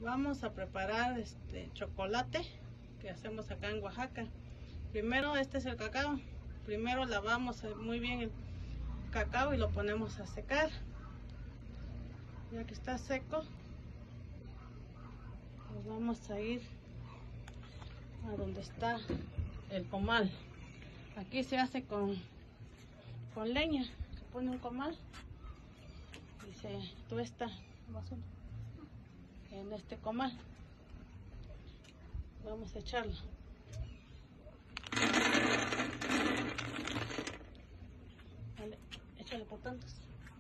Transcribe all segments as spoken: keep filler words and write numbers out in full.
Vamos a preparar este chocolate que hacemos acá en Oaxaca. Primero, este es el cacao. Primero lavamos muy bien el cacao y lo ponemos a secar. Ya que está seco, nos vamos a ir a donde está el comal. Aquí se hace con, con leña. Se pone un comal y se tuesta basura en este comal. Vamos a echarlo. Vale, échale por tantos.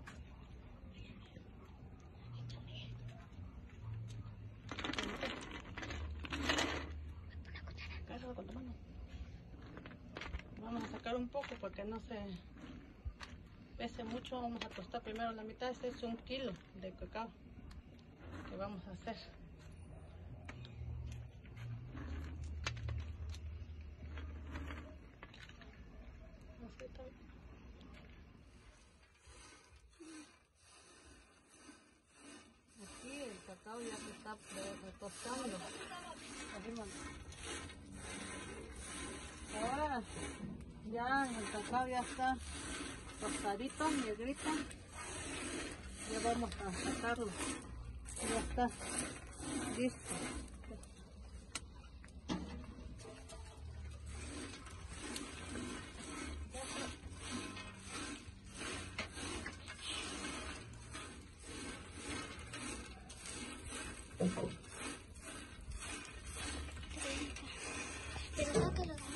Agárralo con tu mano. Vamos a sacar un poco para que no se pese mucho. Vamos a tostar primero la mitad. Este es un kilo de cacao que vamos a hacer. Aquí el cacao ya se está tostando. Ahora ya el cacao ya está tostadito, negrito. Ya vamos a sacarlo. Ya está listo. Pero no que lo dan.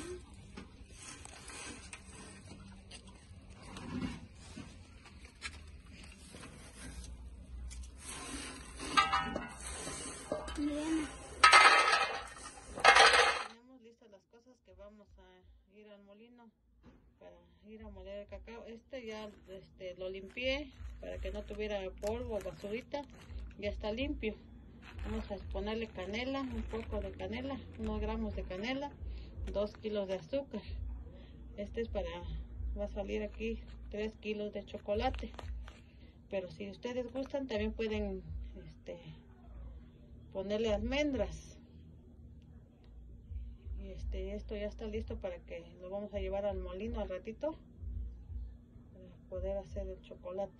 Bien. Tenemos listas las cosas que vamos a ir al molino para ir a moler el cacao. Este ya este, lo limpié para que no tuviera polvo o basurita. Ya está limpio. Vamos a ponerle canela, un poco de canela, unos gramos de canela, dos kilos de azúcar. Este es para, va a salir aquí tres kilos de chocolate. Pero si ustedes gustan también pueden este, ponerle almendras. Y este, esto ya está listo para que lo vamos a llevar al molino al ratito para poder hacer el chocolate.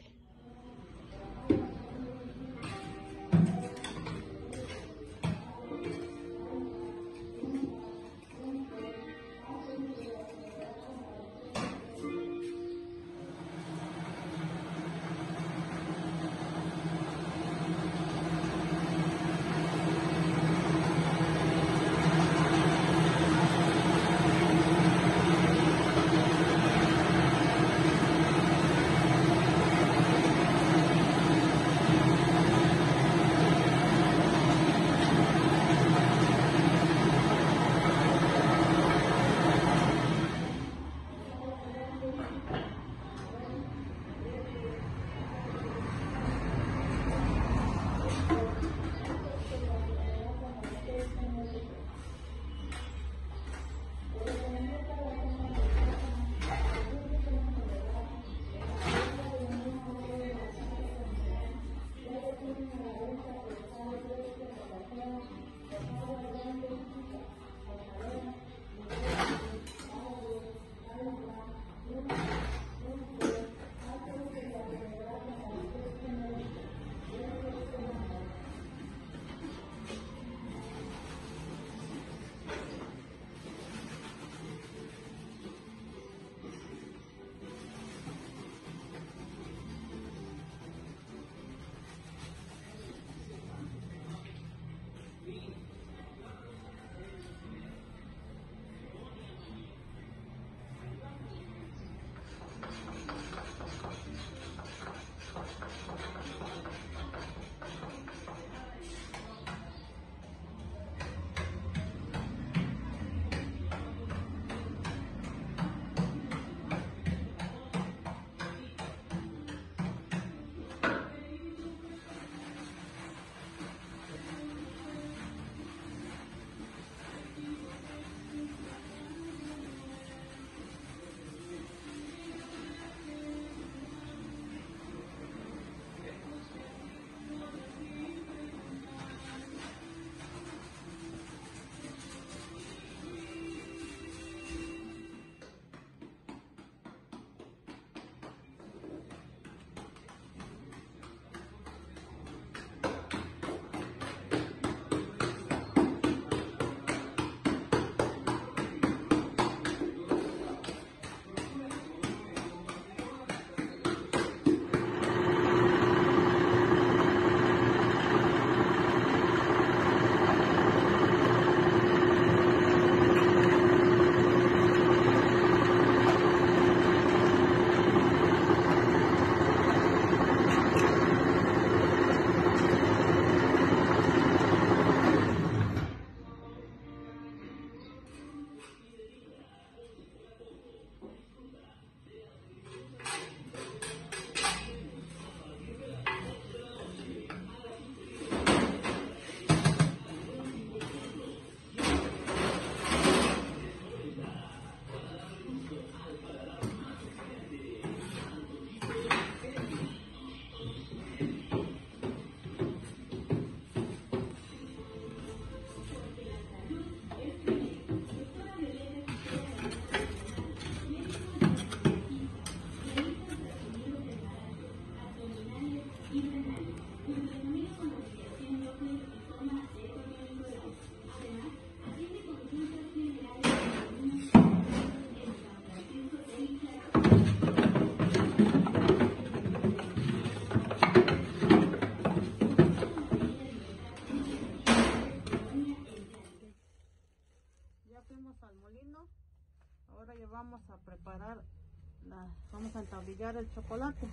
Ahora ya vamos a preparar, la, vamos a entablillar el chocolate.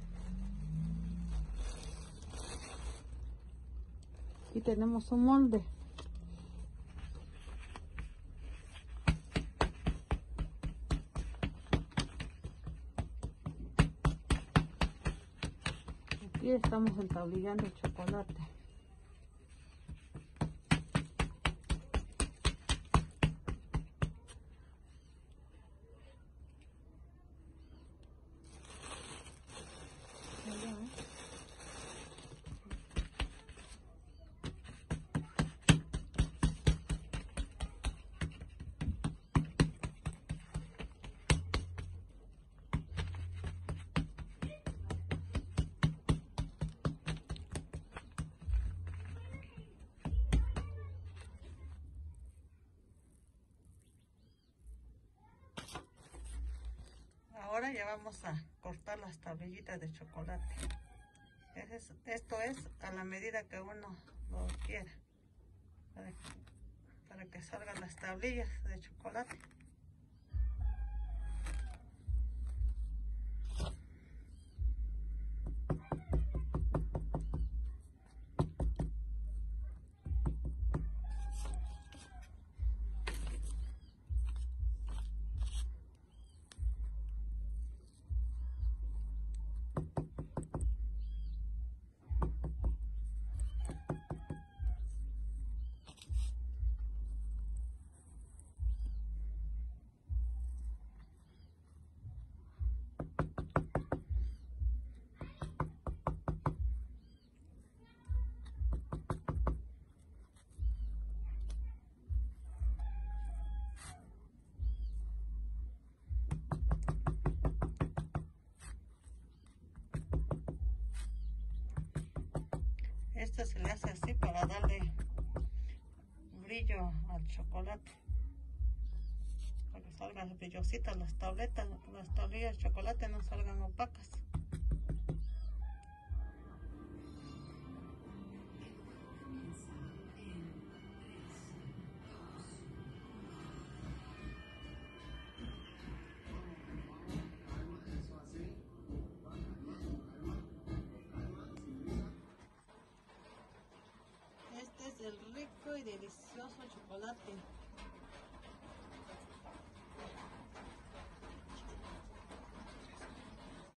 Aquí tenemos un molde. Aquí estamos entablillando el chocolate. Ahora ya vamos a cortar las tablillitas de chocolate. Esto es a la medida que uno lo quiera, para que, para que salgan las tablillas de chocolate. Esto se le hace así para darle brillo al chocolate, para que salgan brillositas las tabletas, las tablillas de chocolate no salgan opacas. Este es el rico y delicioso chocolate